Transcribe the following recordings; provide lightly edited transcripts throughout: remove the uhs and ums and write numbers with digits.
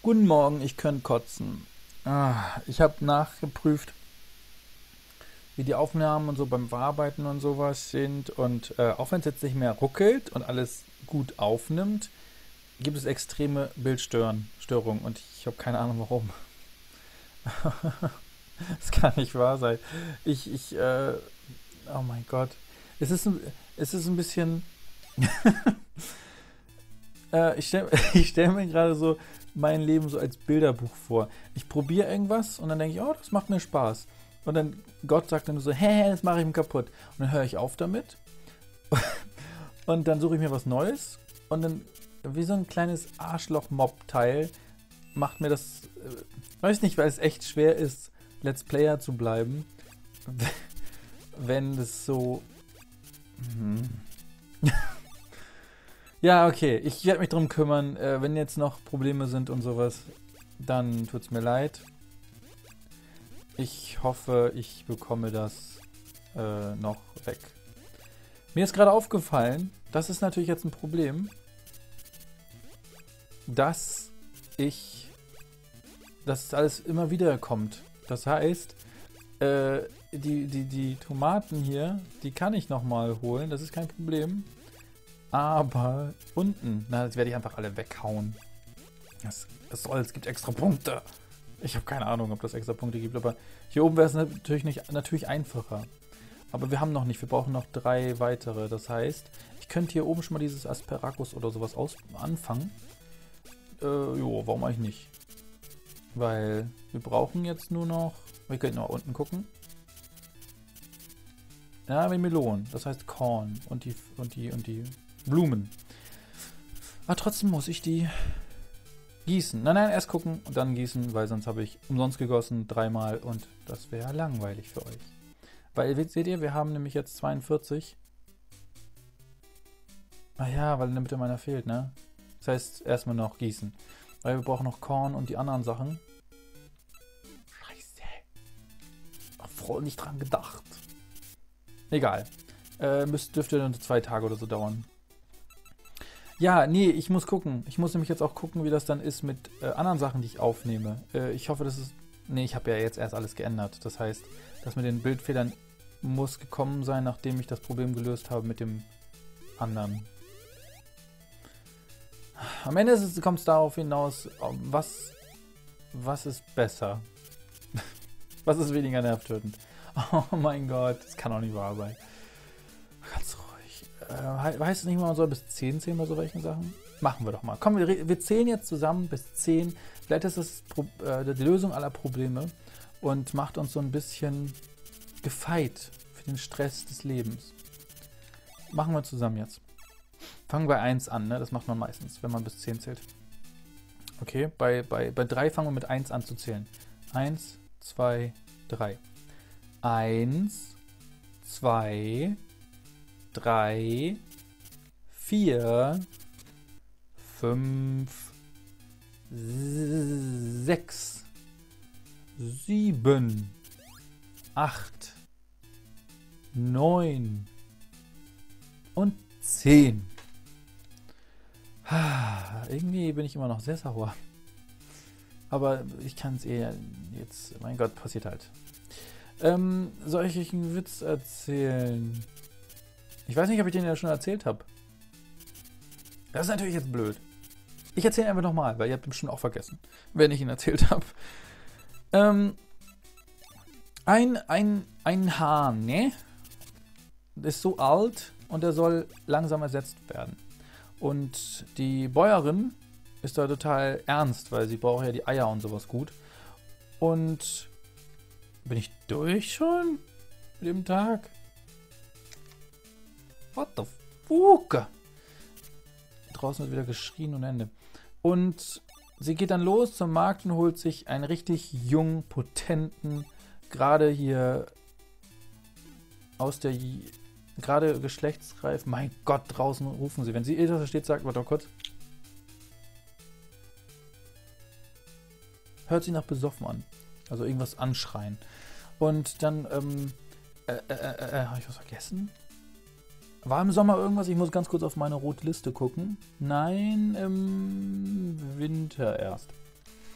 Guten Morgen, ich könnte kotzen. Ich habe nachgeprüft, wie die Aufnahmen und so beim Verarbeiten und sowas sind. Und auch wenn es jetzt nicht mehr ruckelt und alles gut aufnimmt, gibt es extreme Bildstörungen. Und ich habe keine Ahnung warum. Das kann nicht wahr sein. Oh mein Gott. Es ist ein bisschen. Ich stell mir gerade so mein Leben so als Bilderbuch vor. Ich probiere irgendwas und dann denke ich, oh, das macht mir Spaß. Und dann Gott sagt dann nur so, hä, das mache ich ihm kaputt. Und dann höre ich auf damit. Und dann suche ich mir was Neues. Und dann, wie so ein kleines Arschloch-Mob-Teil, macht mir das, weiß nicht, weil es echt schwer ist, Let's Player zu bleiben. Wenn das so. Ja, okay. Ich werde mich drum kümmern. Wenn jetzt noch Probleme sind und sowas, dann tut's mir leid. Ich hoffe, ich bekomme das noch weg. Mir ist gerade aufgefallen, das ist natürlich jetzt ein Problem, dass alles immer wieder kommt. Das heißt, die Tomaten hier, die kann ich nochmal holen, das ist kein Problem. Aber unten, das werde ich einfach alle weghauen. Es gibt extra Punkte. Ich habe keine Ahnung, ob das extra Punkte gibt, aber hier oben wäre es natürlich einfacher. Aber wir haben noch nicht, wir brauchen noch 3 weitere. Das heißt, ich könnte hier oben schon mal dieses Asparagus oder sowas anfangen. Warum eigentlich nicht? Weil wir brauchen jetzt nur noch, wir könnten mal unten gucken. Ja, wie Melonen, das heißt Korn und die Blumen. Aber trotzdem muss ich die gießen. Nein, erst gucken und dann gießen, weil sonst habe ich umsonst gegossen 3-mal und das wäre langweilig für euch. Weil, seht ihr, wir haben nämlich jetzt 42. Ah ja, weil in der Mitte meiner fehlt, ne? Das heißt, erstmal noch gießen. Weil wir brauchen noch Korn und die anderen Sachen. Scheiße. Hab voll nicht dran gedacht. Egal. Dürfte dann 2 Tage oder so dauern. Ja, nee, ich muss gucken. Ich muss nämlich jetzt auch gucken, wie das dann ist mit anderen Sachen, die ich aufnehme. Ich hoffe, das ist. Nee, ich habe ja jetzt erst alles geändert. Das heißt, das mit den Bildfehlern muss gekommen sein, nachdem ich das Problem gelöst habe mit dem anderen. Am Ende kommt es darauf hinaus, was ist besser? Was ist weniger nervtötend? Oh mein Gott, das kann doch nicht wahr sein. Ganz ruhig. Heißt es nicht mal, man soll bis 10 zählen bei so welchen Sachen? Machen wir doch mal. Komm, wir zählen jetzt zusammen bis 10. Vielleicht ist das die Lösung aller Probleme und macht uns so ein bisschen gefeit für den Stress des Lebens. Machen wir zusammen jetzt. Fangen bei 1 an, ne? Das macht man meistens, wenn man bis 10 zählt. Okay, bei 3 fangen wir mit 1 an zu zählen. 1, 2, 3. 1, 2, 3, 4, 5, 6, 7, 8, 9 und 10. Irgendwie bin ich immer noch sehr sauer. Aber ich kann es jetzt, mein Gott, passiert halt. Soll ich euch einen Witz erzählen? Ich weiß nicht, ob ich den ja schon erzählt habe. Das ist natürlich jetzt blöd. Ich erzähle einfach nochmal, weil ihr habt ihn bestimmt auch vergessen, wenn ich ihn erzählt habe. Ein Hahn, ne? Ist so alt und der soll langsam ersetzt werden. Und die Bäuerin ist da total ernst, weil sie braucht ja die Eier und sowas gut. Und bin ich durch schon mit dem Tag? What the fuck? Draußen wird wieder geschrien und Ende. Und sie geht dann los zum Markt und holt sich einen richtig jungen, potenten, gerade hier gerade geschlechtsreif. Mein Gott, draußen rufen sie. Wenn sie etwas versteht, sagt, warte mal kurz. Hört sich nach besoffen an. Also irgendwas anschreien. Und dann, habe ich was vergessen? War im Sommer irgendwas? Ich muss ganz kurz auf meine rote Liste gucken. Nein, im Winter erst.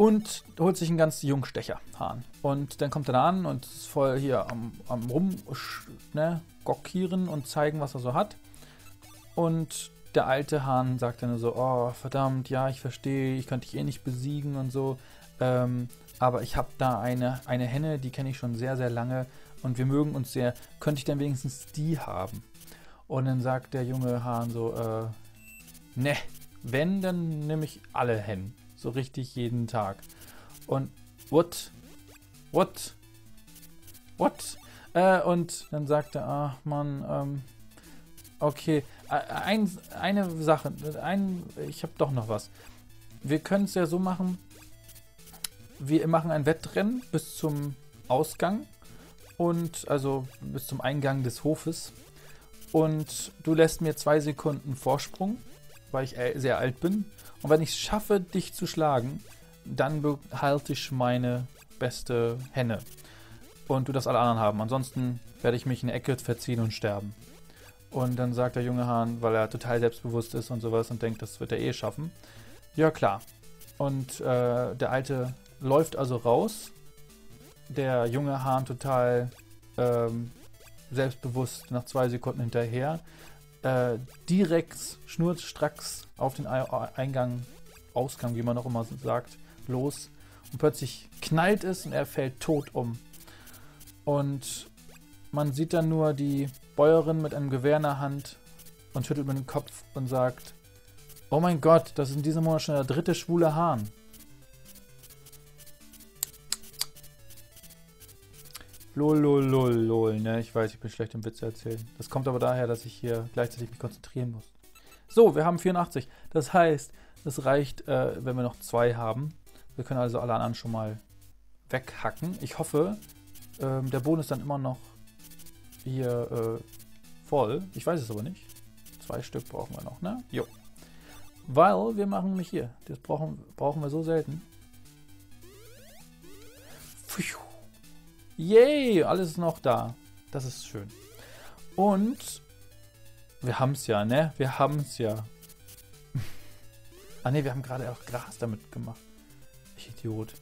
und holt sich einen ganz Jungstecherhahn. Und dann kommt er da an und ist voll hier am gockieren und zeigen, was er so hat. Und der alte Hahn sagt dann so, oh, verdammt, ja, ich verstehe, ich könnte dich eh nicht besiegen und so. Aber ich habe da eine Henne, die kenne ich schon sehr, sehr lange und wir mögen uns sehr. Könnte ich dann wenigstens die haben? Und dann sagt der junge Hahn so, ne, wenn, dann nehme ich alle Hennen. So richtig jeden Tag. Und what? Und dann sagt er, ach Mann, okay, eine Sache, ich habe doch noch was. Wir können es ja so machen, wir machen ein Wettrennen bis zum Ausgang und also bis zum Eingang des Hofes und du lässt mir 2 Sekunden Vorsprung, weil ich sehr alt bin und wenn ich es schaffe, dich zu schlagen, dann behalte ich meine beste Henne und du darfst alle anderen haben, ansonsten werde ich mich in eine Ecke verziehen und sterben. Und dann sagt der junge Hahn, weil er total selbstbewusst ist und sowas und denkt, das wird er eh schaffen. Ja, klar. Und der Alte läuft also raus. Der junge Hahn total selbstbewusst nach 2 Sekunden hinterher. Direkt schnurstracks auf den Ausgang, wie man auch immer sagt, los. Und plötzlich knallt es und er fällt tot um. Und man sieht dann nur die Bäuerin mit einem Gewehr in der Hand und schüttelt mit dem Kopf und sagt, oh mein Gott, das ist in diesem Monat schon der 3. schwule Hahn. Lol, ne? Ich weiß, ich bin schlecht im Witze erzählen. Das kommt aber daher, dass ich hier gleichzeitig mich konzentrieren muss. So, wir haben 84. Das heißt, es reicht, wenn wir noch 2 haben. Wir können also alle anderen schon mal weghacken. Ich hoffe, der Boden ist dann immer noch hier voll. Ich weiß es aber nicht. 2 Stück brauchen wir noch, ne? Jo. Weil wir machen nämlich hier. Das brauchen wir so selten. Yay, alles ist noch da. Das ist schön. Und wir haben es ja, ne? Wir haben es ja. Ah ne, wir haben gerade auch Gras damit gemacht. Ich Idiot.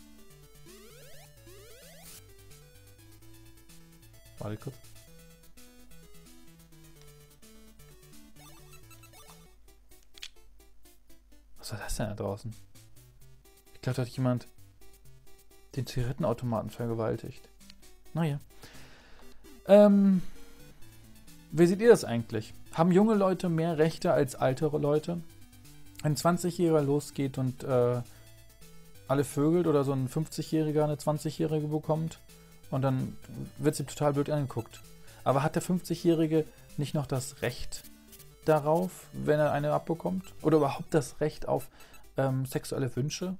Warte kurz. Was war das denn da draußen? Ich glaube, da hat jemand den Zigarettenautomaten vergewaltigt. Naja. Wie seht ihr das eigentlich? Haben junge Leute mehr Rechte als ältere Leute? Ein 20-Jähriger losgeht und alle vögelt oder so ein 50-Jähriger eine 20-Jährige bekommt und dann wird sie total blöd angeguckt. Aber hat der 50-Jährige nicht noch das Recht darauf, wenn er eine abbekommt? Oder überhaupt das Recht auf sexuelle Wünsche?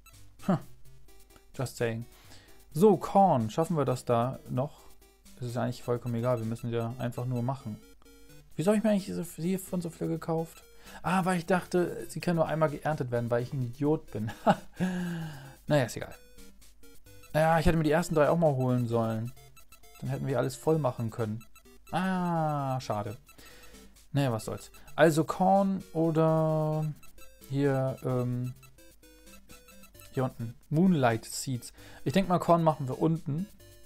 Just saying. So, Korn, schaffen wir das da noch? Das ist eigentlich vollkommen egal, wir müssen ja einfach nur machen. Wieso habe ich mir eigentlich hiervon so viel gekauft? Ah, weil ich dachte, sie kann nur einmal geerntet werden, weil ich ein Idiot bin. Naja, ist egal. Naja, ich hätte mir die ersten 3 auch mal holen sollen. Dann hätten wir alles voll machen können. Ah, schade. Naja, was soll's. Also Korn oder hier, hier unten. Moonlight Seeds. Ich denke mal, Korn machen wir unten.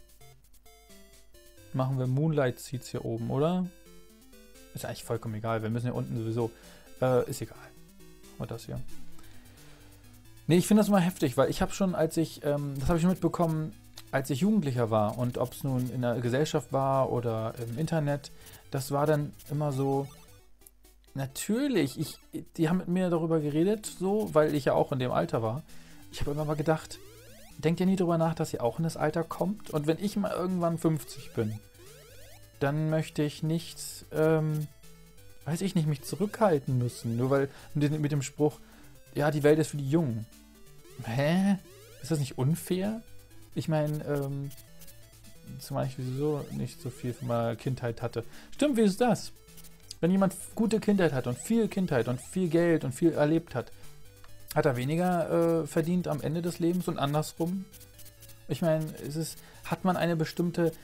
Machen wir Moonlight Seeds hier oben, oder? Ist eigentlich vollkommen egal. Wir müssen hier unten sowieso. Ist egal. Machen wir das hier. Nee, ich finde das immer heftig, weil ich habe schon, das habe ich schon mitbekommen, als ich Jugendlicher war und ob es nun in der Gesellschaft war oder im Internet, das war dann immer so, natürlich, die haben mit mir darüber geredet, so, weil ich ja auch in dem Alter war. Ich habe immer mal gedacht, denkt ihr nie darüber nach, dass ihr auch in das Alter kommt? Und wenn ich mal irgendwann 50 bin, dann möchte ich nicht, weiß ich nicht, mich zurückhalten müssen. Nur weil mit dem Spruch, ja, die Welt ist für die Jungen. Hä? Ist das nicht unfair? Ich meine, zumal ich sowieso nicht so viel von meiner Kindheit hatte. Stimmt, wie ist das? Wenn jemand gute Kindheit hat und viel Kindheit und viel Geld und viel erlebt hat, hat er weniger verdient am Ende des Lebens und andersrum? Ich meine, hat man ein bestimmtes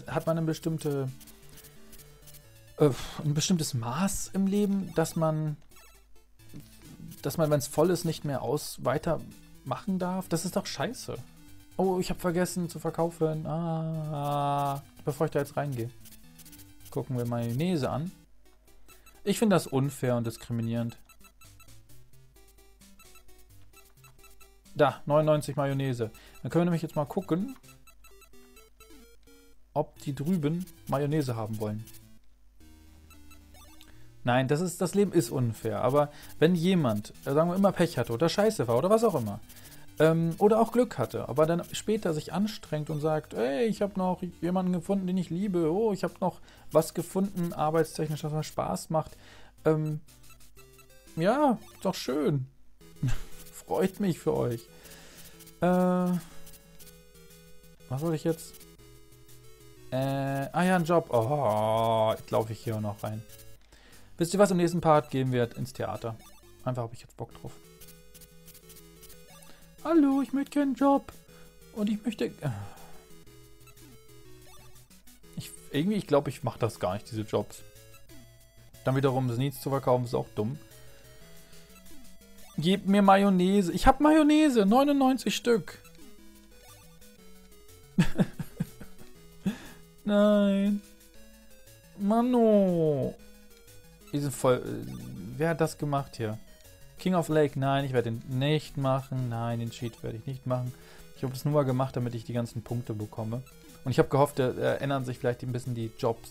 Maß im Leben, dass man, wenn es voll ist, nicht mehr weiter machen darf? Das ist doch scheiße. Oh, ich habe vergessen zu verkaufen. Bevor ich da jetzt reingehe. Gucken wir Mayonnaise an. Ich finde das unfair und diskriminierend. Da, 99 Mayonnaise. Dann können wir nämlich jetzt mal gucken, ob die drüben Mayonnaise haben wollen. Nein, das Leben ist unfair. Aber wenn jemand, sagen wir immer Pech hatte oder scheiße war oder was auch immer, oder auch Glück hatte, aber dann später sich anstrengt und sagt, ey, ich habe noch jemanden gefunden, den ich liebe, oh, ich habe noch was gefunden, arbeitstechnisch, was mir Spaß macht. Ja, ist doch schön. Freut mich für euch. Was soll ich jetzt? Ja, ein Job. Oh, jetzt laufe ich hier auch noch rein. Wisst ihr was, im nächsten Part gehen wir ins Theater. Einfach habe ich jetzt Bock drauf. Hallo, ich möchte keinen Job. Und ich möchte... Ich glaube, ich mache das gar nicht, diese Jobs. Dann wiederum das Nichts zu verkaufen, ist auch dumm. Gebt mir Mayonnaise. Ich habe Mayonnaise, 99 Stück. Nein. Mano. Die sind voll... wer hat das gemacht hier? King of Lake, nein, ich werde den nicht machen. Nein, den Cheat werde ich nicht machen. Ich habe das nur mal gemacht, damit ich die ganzen Punkte bekomme. Und ich habe gehofft, da ändern sich vielleicht ein bisschen die Jobs.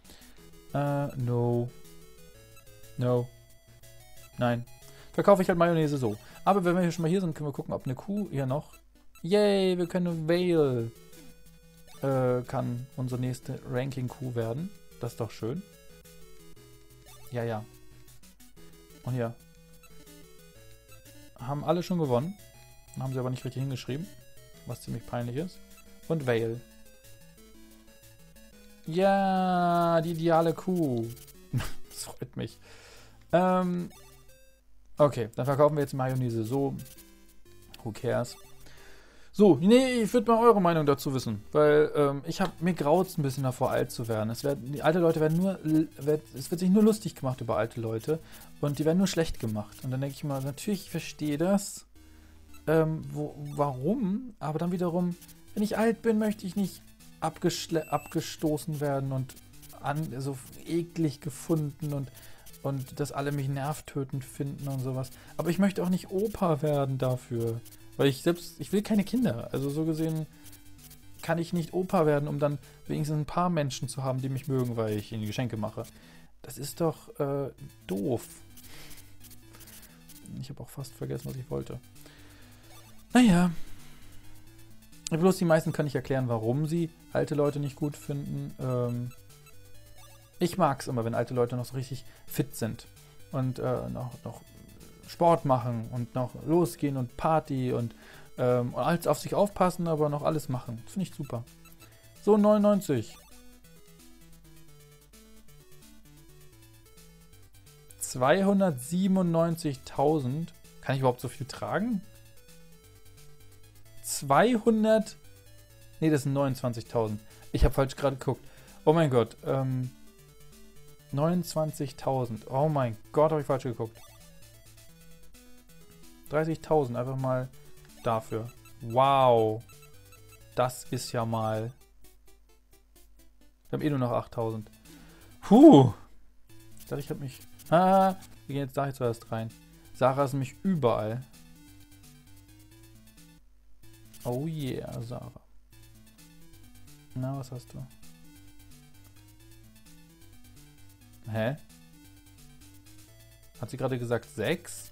No. No. Nein. Verkaufe ich halt Mayonnaise so. Aber wenn wir hier schon mal hier sind, können wir gucken, ob eine Kuh hier noch... Yay, wir können Vale. Kann unsere nächste Ranking-Kuh werden. Das ist doch schön. Ja, ja. Und hier. Haben alle schon gewonnen. Haben sie aber nicht richtig hingeschrieben. Was ziemlich peinlich ist. Und Vale. Ja, die ideale Kuh. Das freut mich. Okay, dann verkaufen wir jetzt Mayonnaise so. Who cares? So, nee, ich würde mal eure Meinung dazu wissen. Weil mir graut es ein bisschen davor, alt zu werden. Die alte Leute werden es wird sich nur lustig gemacht über alte Leute. Und die werden nur schlecht gemacht. Und dann denke ich mal, natürlich, ich verstehe das. Warum? Aber dann wiederum, wenn ich alt bin, möchte ich nicht abgestoßen werden und so eklig gefunden und dass alle mich nervtötend finden und sowas. Aber ich möchte auch nicht Opa werden dafür. Weil ich will keine Kinder. Also so gesehen kann ich nicht Opa werden, um dann wenigstens ein paar Menschen zu haben, die mich mögen, weil ich ihnen Geschenke mache. Das ist doch doof. Ich habe auch fast vergessen, was ich wollte. Naja. Bloß die meisten können nicht erklären, warum sie alte Leute nicht gut finden. Ich mag es immer, wenn alte Leute noch so richtig fit sind. Und noch Sport machen und noch losgehen und Party und alles auf sich aufpassen, aber noch alles machen. Das finde ich super. So, 99. 297.000. Kann ich überhaupt so viel tragen? 200... Nee, das sind 29.000. Ich habe falsch gerade geguckt. Oh mein Gott. 29.000. Oh mein Gott, habe ich falsch geguckt. 30.000 einfach mal dafür. Wow. Das ist ja mal... Wir haben eh nur noch 8.000. Puh. Ich dachte, ich habe mich... wir gehen jetzt da jetzt zuerst rein. Sarah ist nämlich überall. Oh yeah, Sarah. Na, was hast du? Hä? Hat sie gerade gesagt 6?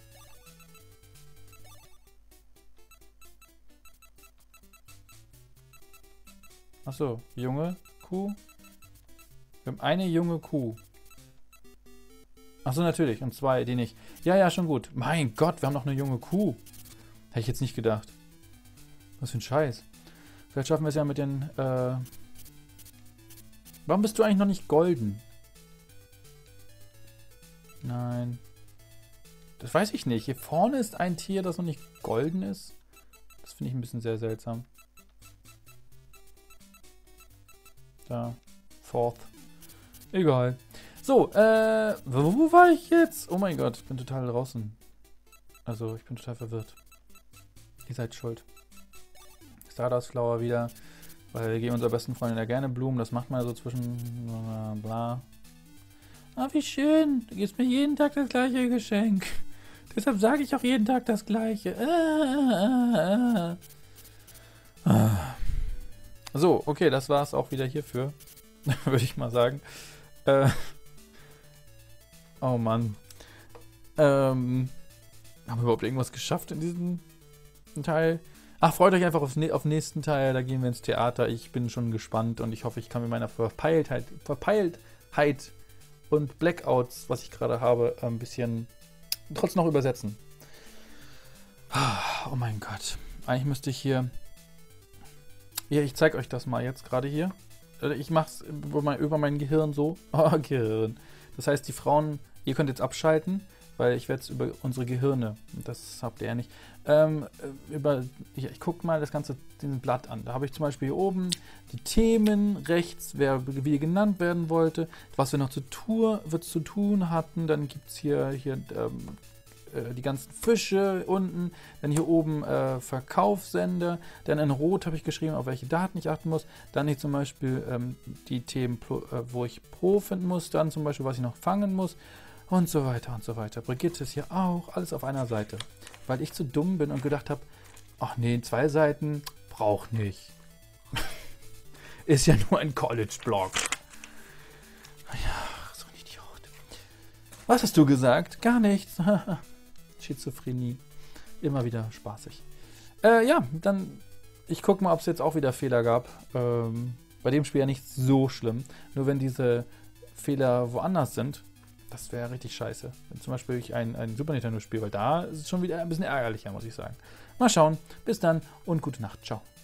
Achso, junge Kuh. Wir haben eine junge Kuh. Achso, natürlich. Und 2, die nicht. Ja, ja, schon gut. Mein Gott, wir haben noch eine junge Kuh. Hätte ich jetzt nicht gedacht. Was für ein Scheiß. Vielleicht schaffen wir es ja mit den... Warum bist du eigentlich noch nicht golden? Nein. Das weiß ich nicht. Hier vorne ist ein Tier, das noch nicht golden ist. Das finde ich ein bisschen sehr seltsam. Da. Fourth. Egal. So, wo war ich jetzt? Oh mein Gott, ich bin total draußen. Also, ich bin total verwirrt. Ihr seid schuld. Stardust Flower wieder. Weil wir geben unserer besten Freundin ja gerne Blumen. Das macht man ja so zwischen bla. Ah, wie schön. Du gibst mir jeden Tag das gleiche Geschenk. Deshalb sage ich auch jeden Tag das gleiche. So, okay, das war es auch wieder hierfür. Würde ich mal sagen. Oh Mann. Haben wir überhaupt irgendwas geschafft in diesem Teil? Ach, freut euch einfach auf den nächsten Teil. Da gehen wir ins Theater. Ich bin schon gespannt und ich hoffe, ich kann mit meiner Verpeiltheit und Blackouts, was ich gerade habe, ein bisschen trotzdem noch übersetzen. Oh mein Gott. Eigentlich müsste ich hier... Ja, ich zeige euch das mal jetzt gerade hier. Ich mache es über mein Gehirn so. Oh, Gehirn. Das heißt, die Frauen, ihr könnt jetzt abschalten, weil ich werde es über unsere Gehirne, das habt ihr ja nicht, ich gucke mal das ganze den Blatt an. Da habe ich zum Beispiel hier oben die Themen rechts, wer wie genannt werden wollte, was wir noch zu tun hatten. Dann gibt es hier die ganzen Fische unten, dann hier oben Verkaufssender, dann in Rot habe ich geschrieben, auf welche Daten ich achten muss, dann hier zum Beispiel die Themen, wo ich Pro finden muss, dann zum Beispiel, was ich noch fangen muss und so weiter und so weiter. Brigitte ist hier auch, alles auf einer Seite, weil ich zu dumm bin und gedacht habe, ach nee, 2 Seiten, braucht nicht. Ist ja nur ein College-Blog. Ja, so ein Idiot. Was hast du gesagt? Gar nichts. Schizophrenie. Immer wieder spaßig. Ja, dann ich gucke mal, ob es jetzt auch wieder Fehler gab. Bei dem Spiel ja nicht so schlimm. Nur wenn diese Fehler woanders sind, das wäre richtig scheiße. Wenn zum Beispiel ich ein Super Nintendo spiele, weil da ist es schon wieder ein bisschen ärgerlicher, muss ich sagen. Mal schauen. Bis dann und gute Nacht. Ciao.